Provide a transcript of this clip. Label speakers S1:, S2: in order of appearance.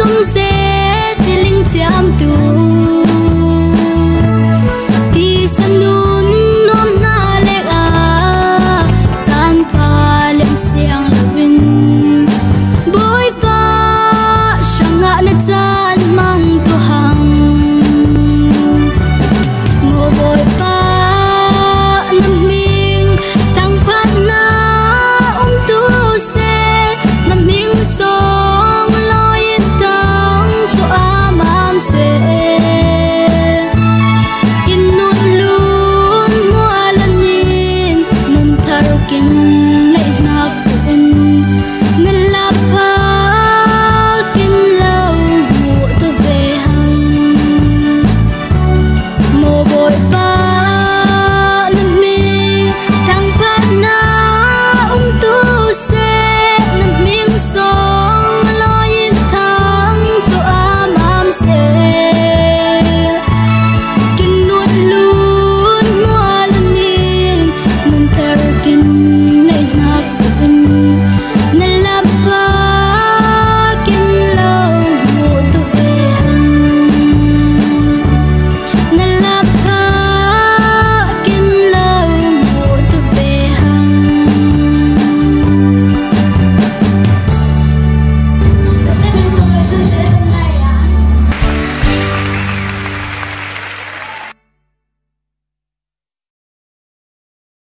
S1: dễ thì linh chạm tu ti sanun nom na lek a chan pa lem siang win boy pa shanga na chan mang tu hang mo boy pa nam ming tang pat na tu se nam ming song loin tang tu amam se kin nun lun mo alanin nun tarukin na inakun nalapa kin lau mo tu vehang mo boy pa nam ming tang pat na tu se nam ming song loin tang tu amam se kin nun lun mo alanin nun tarukin